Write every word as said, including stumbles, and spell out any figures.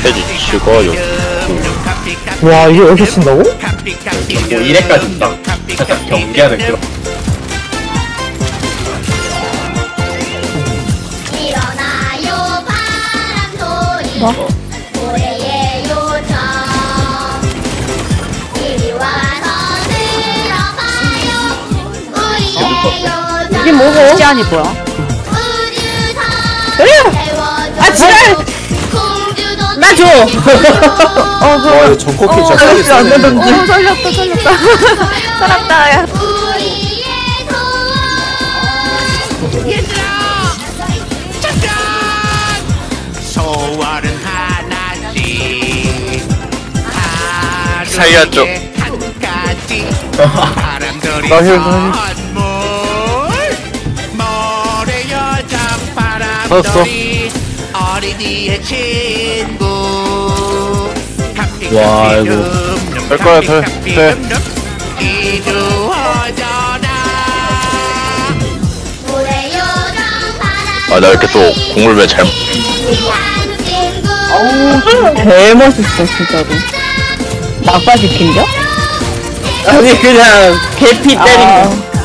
페이지 치고 여기 와 이게 이렇게 친다고? 뭐 이래까지 있다. 살짝 경계하는 그런. 뭐? 이게 뭐고? 시안이 뭐야? 아 지랄! 나 줘! 어, 와 이거 전코키 진짜 빨리 안 쓰네. 되던지. 어, 살렸다, 살렸다. 살았다, 야. 소원은 하나씩 살려줘. 바람들이 나 힐, 선물 모래여장 바람들이 어린이의 친구 와, 이거. 될 거야, 돼, 돼. 이루어져라 아 나 이렇게 또 공을 왜 잘못 어우, 개 멋있어, 진짜로. 막바지 킨겨? 아니, 그냥, 개피 때린 거.